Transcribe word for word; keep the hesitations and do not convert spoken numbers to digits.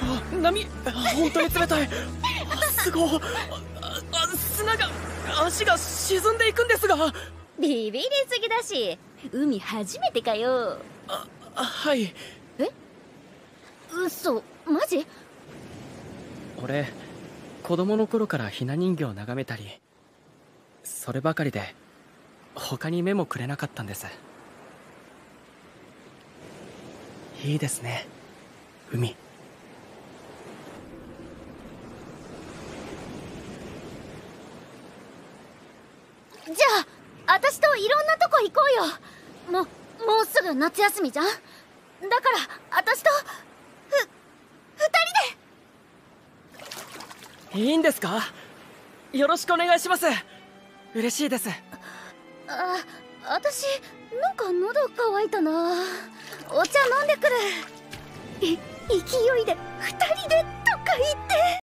あ、波、本当に冷たい。すごい。あ、あ、砂が、足が沈んでいくんですが。 ビビりすぎだし、海初めてかよ。 あ、はい。 え？嘘、マジ？ 俺、子供の頃からひな人形を眺めたり、そればかりで他に目もくれなかったんです。いいですね、海。 じゃあ私といろんなとこ行こうよ。ももうすぐ夏休みじゃん。だから私とふ二人で。 いいんですか？よろしくお願いします。嬉しいです。 あ、私なんか喉乾いたな。お茶飲んでくる。い勢いで二人でとか言って。